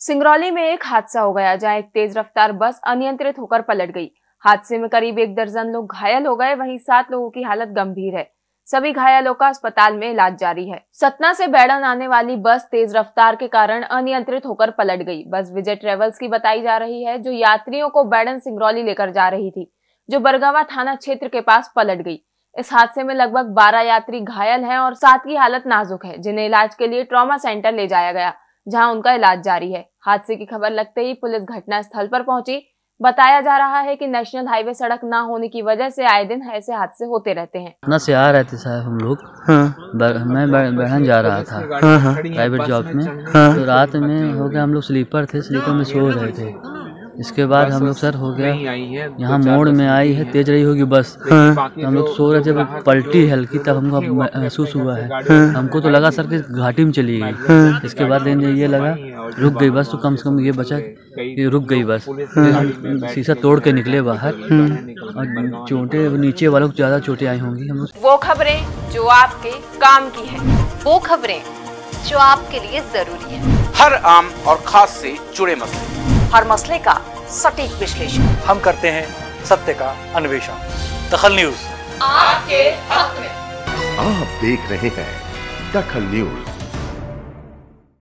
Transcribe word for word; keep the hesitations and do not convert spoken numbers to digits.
सिंगरौली में एक हादसा हो गया जहां एक तेज रफ्तार बस अनियंत्रित होकर पलट गई। हादसे में करीब एक दर्जन लोग घायल हो गए, वहीं सात लोगों की हालत गंभीर है। सभी घायलों का अस्पताल में इलाज जारी है। सतना से बैडन आने वाली बस तेज रफ्तार के कारण अनियंत्रित होकर पलट गई। बस विजय ट्रेवल्स की बताई जा रही है, जो यात्रियों को बैडन सिंगरौली लेकर जा रही थी, जो बरगावा थाना क्षेत्र के पास पलट गई। इस हादसे में लगभग बारह यात्री घायल हैं और सात की हालत नाजुक है, जिन्हें इलाज के लिए ट्रॉमा सेंटर ले जाया गया, जहां उनका इलाज जारी है। हादसे की खबर लगते ही पुलिस घटना स्थल पर पहुंची। बताया जा रहा है कि नेशनल हाईवे सड़क न होने की वजह से आए दिन ऐसे हादसे होते रहते हैं। पटना से आ रहे थे साहब हम लोग। हाँ। मैं बैडन जा रहा था। हाँ हाँ। प्राइवेट जॉब में। हाँ। तो रात में हो गया, हम लोग स्लीपर थे, स्लीपर में सो रहे थे। इसके बाद हम लोग सर हो गया यहाँ मोड़ में आई है, तेज रही होगी बस। हाँ। तो हम लोग सो रहे थे, पलटी हल्की, तब हमको महसूस हुआ है। हाँ। हमको तो लगा सर कि घाटी में चली गई। हाँ। इसके बाद ये लगा रुक गई बस, तो कम से कम ये बचा कि रुक गई बस। हाँ। शीशा तोड़ के निकले बाहर। और चोटें नीचे वालों को ज्यादा चोटें आई होंगी। हम वो खबरें जो आपके काम की है, वो खबरें जो आपके लिए जरूरी है, हर आम और खास से जुड़े मसले, हर मसले का सटीक विश्लेषण हम करते हैं, सत्य का अन्वेषण। दखल न्यूज आपके हक में। आप देख रहे हैं दखल न्यूज।